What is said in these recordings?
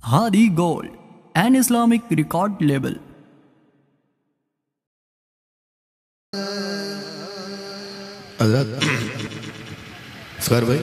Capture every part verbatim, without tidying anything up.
Hadi Gold, an Islamic record label. حضرات اسکار بھائی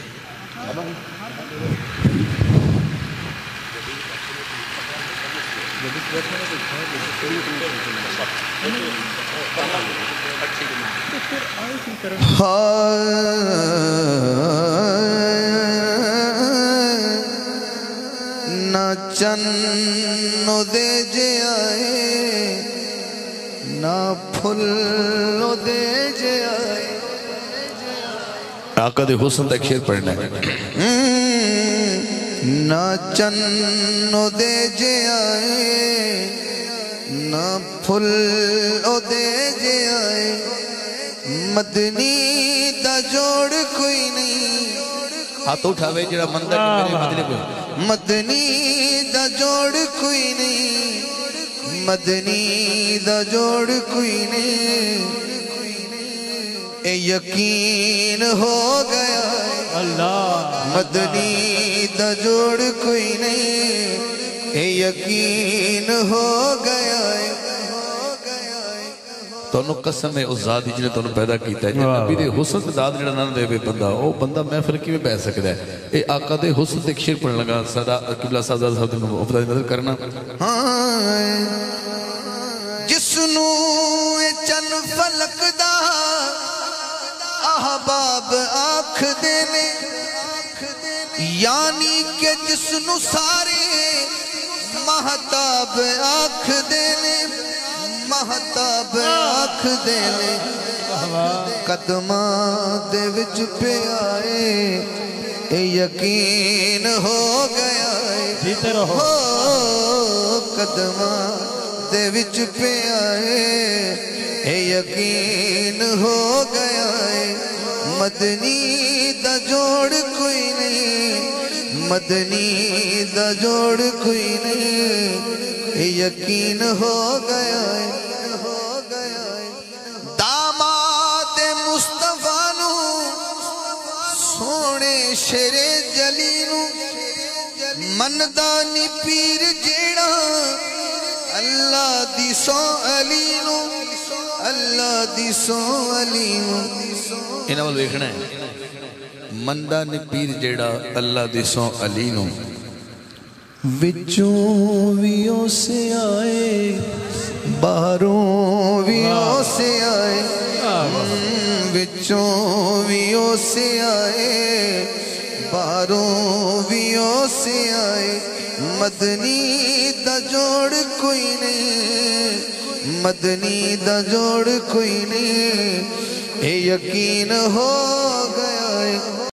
نہ چنو دے جے آئے نہ پھلو دے جے آئے آقا دے حسن تک شیر پڑھنا ہے نہ چنو دے جے آئے نہ پھلو دے جے آئے مدنی دا جوڑ کوئی نہیں ہاتھ اٹھاوے جڑا مندہ کہ میرے مدنی کوئی مدنی دا جوڑ کوئی نہیں مدنی دا جوڑ کوئی نہیں اے یقین ہو گیا اللہ مدنی دا جوڑ کوئی نہیں اے یقین ہو گیا تو انہوں قسم ہے اس ذات جنہیں تو انہوں پیدا کیتا ہے جنہیں نبی دے حسن سے داد جڑا نہ دے بے بندہ وہ بندہ محفل کی میں بہ سکتا ہے اے آقا دے حسن سے ایک شیر پڑھنے لگا قبلہ سازہ صاحب نے افضل نظر کرنا جسنو چن فلک دا احباب آنکھ دینے یعنی کہ جسنو سارے مہتاب آنکھ دینے مہتاب آنکھ دینے قدماں دے وچ پہ آئے اے یقین ہو گیا ہے ہو قدماں دے وچ پہ آئے اے یقین ہو گیا ہے مدنی دا جوڑ کوئی نہیں مدنی دا جوڑ کوئی نہیں اے یقین ہو گیا ہے داماد مصطفیٰ نو سونے شیر جلی نو مندانی پیر جیڑا اللہ دی سو علی نو اللہ دی سو علی نو انہاں وال ویکھنا ہے مندہ نے پیر جیڑا اللہ دی سو علی نو وچوں ویوں سے آئے باہروں ویوں سے آئے وچوں ویوں سے آئے باہروں ویوں سے آئے مدنی دا جوڑ کوئی نہیں مدنی دا جوڑ کوئی نہیں اے یقین ہو گیا ہے